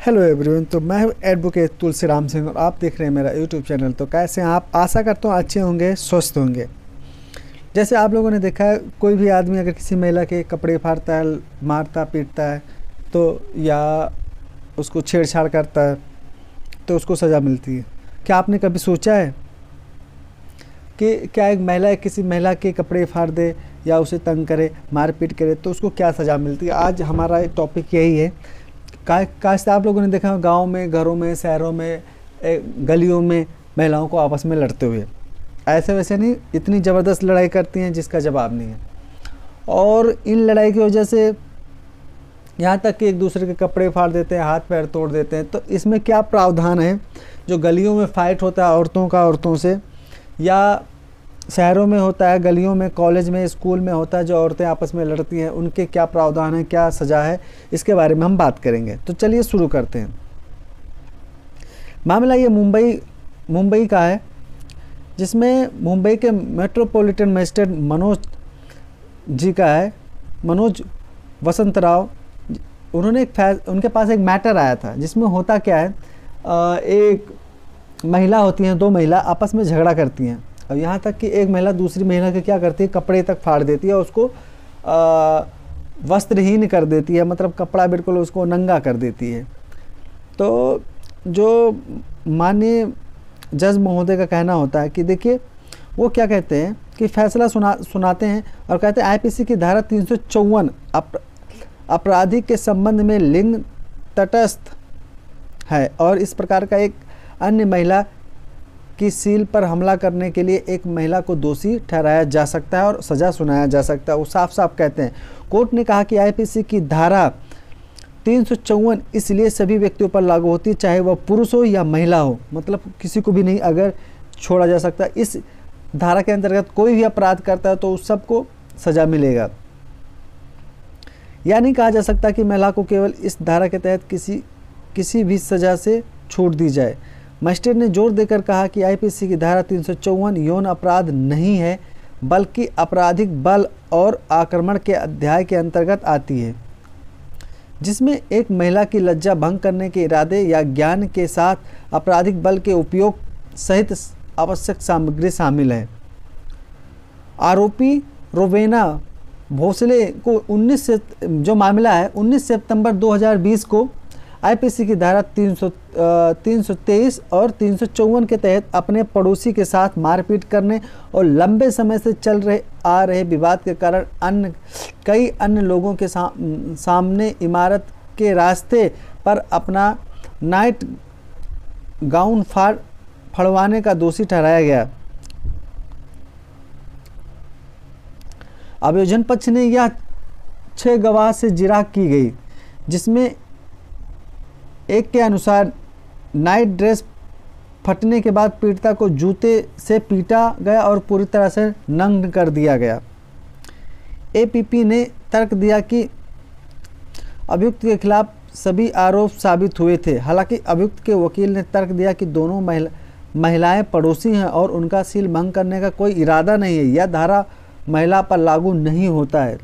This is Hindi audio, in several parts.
Hello everyone. तो मैं हूं एडवोकेट तुलसीराम सिंह और आप देख रहे हैं मेरा यूट्यूब चैनल। तो कैसे हैं आप? आशा करता हूं अच्छे होंगे, स्वस्थ होंगे। जैसे आप लोगों ने देखा है, कोई भी आदमी अगर किसी महिला के कपड़े फाड़ता है, मारता पीटता है तो या उसको छेड़छाड़ करता है तो उसको सज़ा मिलती है। क्या आपने कभी सोचा है कि क्या एक महिला किसी महिला के कपड़े फाड़ दे या उसे तंग करे, मारपीट करे तो उसको क्या सज़ा मिलती है? आज हमारा टॉपिक यही है। काश आप लोगों ने देखा गांव में, घरों में, शहरों में, गलियों में महिलाओं को आपस में लड़ते हुए। ऐसे वैसे नहीं, इतनी ज़बरदस्त लड़ाई करती हैं जिसका जवाब नहीं है। और इन लड़ाई की वजह से यहाँ तक कि एक दूसरे के कपड़े फाड़ देते हैं, हाथ पैर तोड़ देते हैं। तो इसमें क्या प्रावधान है? जो गलियों में फ़ाइट होता है औरतों का औरतों से, या शहरों में होता है, गलियों में, कॉलेज में, स्कूल में होता है, जो औरतें आपस में लड़ती हैं, उनके क्या प्रावधान है, क्या सज़ा है, इसके बारे में हम बात करेंगे। तो चलिए शुरू करते हैं। मामला ये मुंबई का है, जिसमें मुंबई के मेट्रोपॉलिटन मजिस्ट्रेट मनोज जी का है, मनोज वसंत राव। उन्होंने उनके पास एक मैटर आया था जिसमें होता क्या है, एक महिला होती हैं, दो महिला आपस में झगड़ा करती हैं। और यहाँ तक कि एक महिला दूसरी महिला के क्या करती है, कपड़े तक फाड़ देती है और उसको वस्त्रहीन कर देती है, मतलब कपड़ा बिल्कुल उसको नंगा कर देती है। तो जो माननीय जज महोदय का कहना होता है कि देखिए, वो क्या कहते हैं कि फैसला सुनाते हैं और कहते हैं आईपीसी की धारा 354 आपराधिक के संबंध में लिंग तटस्थ है और इस प्रकार का एक अन्य महिला की सील पर हमला करने के लिए एक महिला को दोषी ठहराया जा सकता है और सज़ा सुनाया जा सकता है। वो साफ साफ कहते हैं। कोर्ट ने कहा कि आईपीसी की धारा 354 इसलिए सभी व्यक्तियों पर लागू होती है, चाहे वह पुरुष हो या महिला हो, मतलब किसी को भी नहीं अगर छोड़ा जा सकता। इस धारा के अंतर्गत कोई भी अपराध करता है तो उस सबको सज़ा मिलेगा। यह नहीं कहा जा सकता कि महिला को केवल इस धारा के तहत किसी भी सज़ा से छूट दी जाए। मजिस्ट्रेट ने जोर देकर कहा कि आईपीसी की धारा 354 यौन अपराध नहीं है, बल्कि आपराधिक बल और आक्रमण के अध्याय के अंतर्गत आती है, जिसमें एक महिला की लज्जा भंग करने के इरादे या ज्ञान के साथ आपराधिक बल के उपयोग सहित आवश्यक सामग्री शामिल है। आरोपी रोवेना भोसले को 19 सितंबर 2020 को आईपीसी की धारा 323 और 354 के तहत अपने पड़ोसी के साथ मारपीट करने और लंबे समय से चल आ रहे विवाद के कारण कई अन्य लोगों के सामने इमारत के रास्ते पर अपना नाइट गाउन फड़वाने का दोषी ठहराया गया। अभियोजन पक्ष ने यह 6 गवाह से जिरह की गई, जिसमें एक के अनुसार नाइट ड्रेस फटने के बाद पीड़िता को जूते से पीटा गया और पूरी तरह से नग्न कर दिया गया। एपीपी ने तर्क दिया कि अभियुक्त के खिलाफ सभी आरोप साबित हुए थे। हालांकि अभियुक्त के वकील ने तर्क दिया कि दोनों महिलाएं पड़ोसी हैं और उनका सील भंग करने का कोई इरादा नहीं है। यह धारा महिला पर लागू नहीं होता है।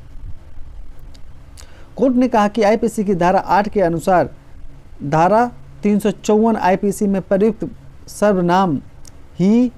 कोर्ट ने कहा कि आईपीसी की धारा 8 के अनुसार धारा 354 आईपीसी में प्रयुक्त सर्वनाम ही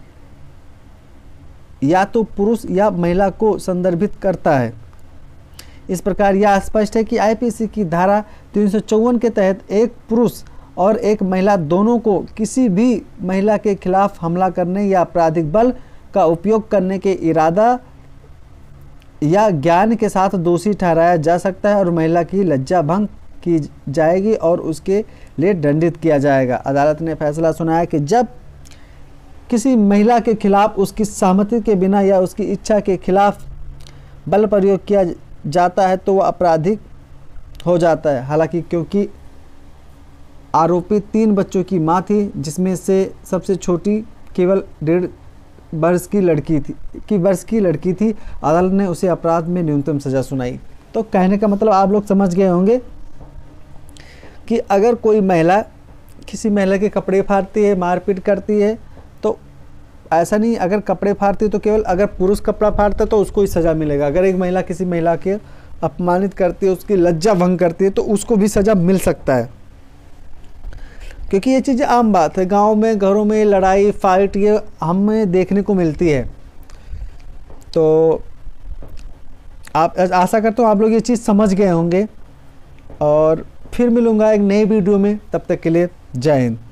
या तो पुरुष या महिला को संदर्भित करता है। इस प्रकार यह स्पष्ट है कि आईपीसी की धारा 354 के तहत एक पुरुष और एक महिला दोनों को किसी भी महिला के खिलाफ हमला करने या आपराधिक बल का उपयोग करने के इरादा या ज्ञान के साथ दोषी ठहराया जा सकता है और महिला की लज्जा भंग की जाएगी और उसके लिए दंडित किया जाएगा। अदालत ने फैसला सुनाया कि जब किसी महिला के खिलाफ उसकी सहमति के बिना या उसकी इच्छा के खिलाफ बल प्रयोग किया जाता है तो वह आपराधिक हो जाता है। हालांकि क्योंकि आरोपी 3 बच्चों की मां थी, जिसमें से सबसे छोटी केवल 1.5 वर्ष की लड़की थी, अदालत ने उसे अपराध में न्यूनतम सजा सुनाई। तो कहने का मतलब आप लोग समझ गए होंगे कि अगर कोई महिला किसी महिला के कपड़े फाड़ती है, मारपीट करती है, तो ऐसा नहीं अगर कपड़े फाड़ती है तो केवल अगर पुरुष कपड़ा फाड़ता है तो उसको ही सज़ा मिलेगा। अगर एक महिला किसी महिला के अपमानित करती है, उसकी लज्जा भंग करती है, तो उसको भी सज़ा मिल सकता है। क्योंकि ये चीज़ें आम बात है, गांव में घरों में लड़ाई फाइट ये हमें देखने को मिलती है। तो आप आशा करता हूँ आप लोग ये चीज़ समझ गए होंगे, और फिर मिलूँगा एक नई वीडियो में। तब तक के लिए जय हिंद।